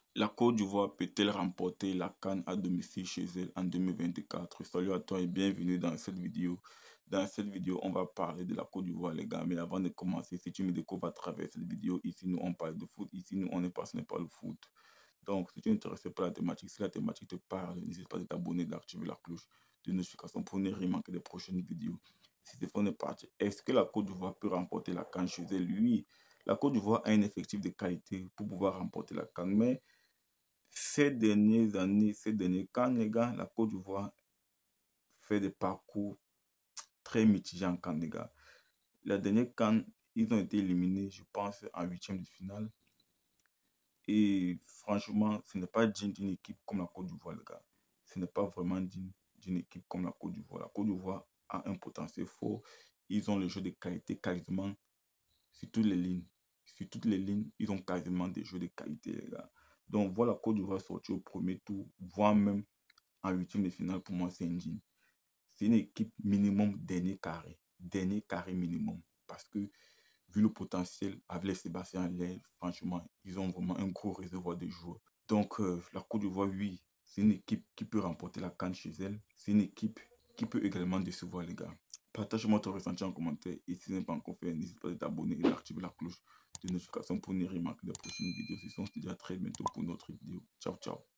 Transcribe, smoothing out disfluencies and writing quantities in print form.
La Côte d'Ivoire peut-elle remporter la CAN à domicile chez elle en 2024? Salut à toi et bienvenue dans cette vidéo. Dans cette vidéo, on va parler de la Côte d'Ivoire, les gars. Mais avant de commencer, si tu me découvres à travers cette vidéo, ici, nous, on parle de foot. Ici, nous, on est passionné par le foot. Donc, si tu es intéressé par la thématique, si la thématique te parle, n'hésite pas à t'abonner, d'activer la cloche de notification pour ne rien manquer des prochaines vidéos. Si c'est on est parti, est-ce que la Côte d'Ivoire peut remporter la CAN chez elle? Oui, la Côte d'Ivoire a un effectif de qualité pour pouvoir remporter la CAN, mais ces dernières années, ces derniers CAN, les gars, la Côte d'Ivoire fait des parcours très mitigés en CAN, les gars. La dernière CAN, ils ont été éliminés, je pense, en huitième de finale. Et franchement, ce n'est pas digne d'une équipe comme la Côte d'Ivoire, les gars. Ce n'est pas vraiment digne d'une équipe comme la Côte d'Ivoire. La Côte d'Ivoire a un potentiel fort. Ils ont le jeu de qualité quasiment sur toutes les lignes. Sur toutes les lignes, ils ont quasiment des jeux de qualité, les gars. Donc, voilà la Côte d'Ivoire sortir au premier tour, voire même en huitième de finale, pour moi, c'est indigne. C'est une équipe minimum dernier carré minimum. Parce que, vu le potentiel, avec les Sébastien Haller, franchement, ils ont vraiment un gros réservoir de joueurs. Donc, la Côte d'Ivoire, oui, c'est une équipe qui peut remporter la CAN chez elle. C'est une équipe qui peut également décevoir, les gars. Partage-moi ton ressenti en commentaire. Et si ce n'est pas encore fait, n'hésite pas à t'abonner et d'activer la cloche de notification pour ne rien manquer des prochaines vidéos. Si on se dit à très bientôt pour une autre vidéo. Ciao, ciao.